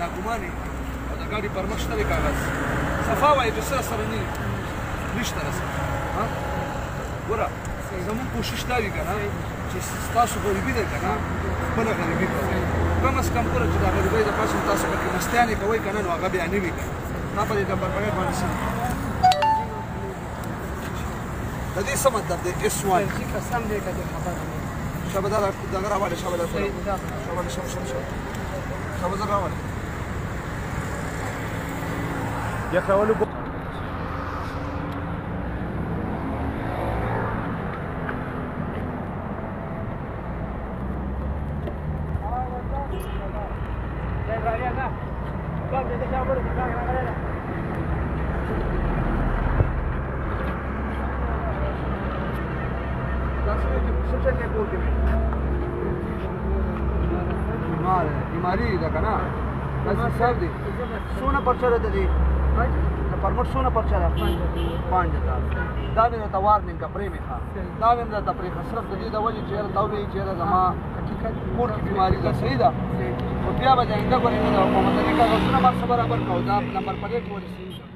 ناګماني او د ګاډي پر مخ شته دی کاغذ صفا وایي چې سره سره نشته راسره ګوره زمونږ کوشش دا وي که نه چې ستاسو غریبي دی که نه خپله غریبي کوئ کم از کم ګوره چې دا غریبۍ د پاسه تاسو پکې مستیانې کوئ که نه نو هغه بیا نه وي دا په دې نمبر پلیټ باندې څه د دې څه مطلب دی S1 قسم دی که دې خبر شابه دا دغه راولې شابه دا شابه زه راولې یخ راولو بیماری ده که نه داسې حساب دی څونه پرچه ده د دې د پرمټ څونه پرچه ده 5 ده دا مې درته وارنینګ که پرې مې ښه دا مې هم درته پرېښه صرف د دې د وجې چې یاره دا ووایي چې یاره زما کور کې بیماري ده صحیح ده خو بیا به د آینده ګورې نو د مدني کاغذونه ما څه برابر کوو دا نمبر پلیټ ولې صحیح ده